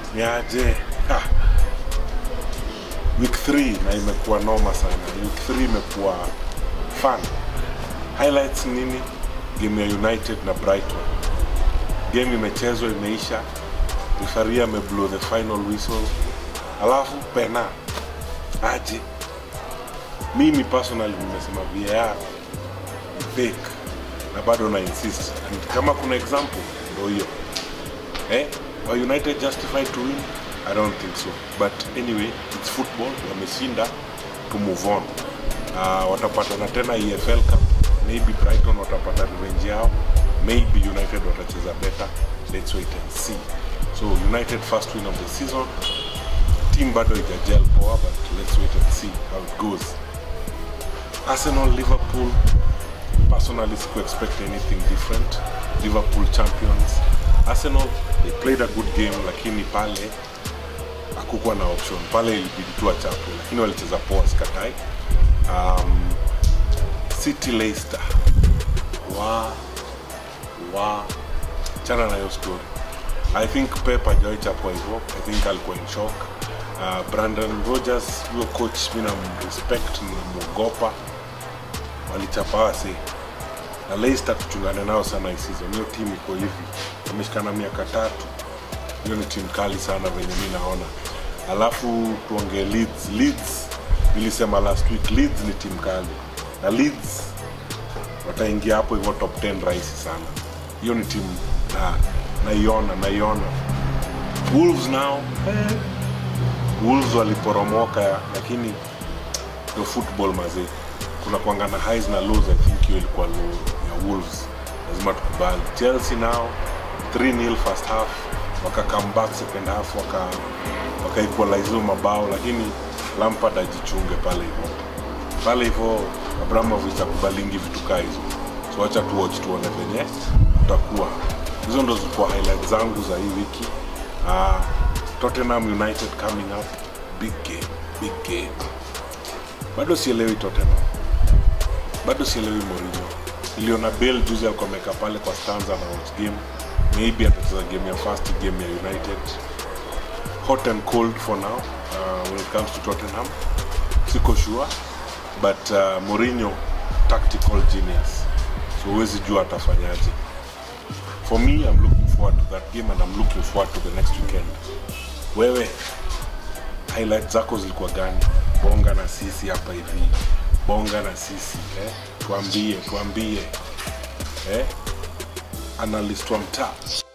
Niaje. Week 3 na imekuwa noma sana. Week 3 imekuwa fun. Highlights nini? Game ya United na Brighton. Game imechezwa imeisha. Referee ameblow the final whistle. Alafu pena. Aje. Mimi personally nimesema VAR fake na bado na insist. And kama kuna example ndio hiyo. Are United justified to win? I don't think so. But anyway, it's football. Wameshinda to move on. Watapata tena EFL Cup. Maybe Brighton watapata revenge yao. Maybe United watacheza better. Let's wait and see. So United first win of the season. Team bado haijagel poa, but let's wait and see how it goes. Arsenal, Liverpool. Personally, I expect anything different. Liverpool champions. Arsenal, they played a good game, lakini pale hakukuwa na option. Pale ilibidi tu achape, lakini walicheza poa, sikatai. City Leicester. Chana na hiyo story. I think Pep hajawahi chapwa hivyo. I think alikuwa in shock. Brandon Rodgers, huyo coach, mimi respect, namuogopa. Walichapa wasi. Na Leicester tuchungane nao sana hii season. Hiyo team iko hivi. Wameshikana miaka 3. Hiyo ni team kali sana venye mimi naona. Alafu tuongee Leeds. Nilisema last week Leeds ni team kali. Na Leeds wataingia hapo hivyo top 10 rahisi sana. Hiyo ni team naiona. Wolves now. Wolves waliporomoka, lakini the football mazee. Kuna kuangana highs na lows. I think hiyo ilikuwa low ya Wolves. Lazima tukubali. Chelsea now 3-0 first half, waka come back second half, waka equalize mabao, lakini Lampard ajichunge pale hivyo. Abramovich akubalingi vitu kaa hizo. So acha tu watch tuone venye tutakuwa. Hizo ndo zilikuwa highlights zangu za hii wiki. Tottenham United coming up, big game. Bado sielewi Tottenham. Bado sielewi Mourinho. Niliona Bale juzi akomeka pale kwa stands na watch game. Maybe atacheza game ya first game ya United. Hot and cold for now when it comes to Tottenham. Siko sure, but Mourinho tactical genius. So huwezi jua atafanyaje. For me, I'm looking forward to that game and I'm looking forward to the next weekend. Wewe, highlights zako zilikuwa gani? Bonga na sisi hapa hivi. Bonga na sisi, Tuambie. Analyst wa mtaa.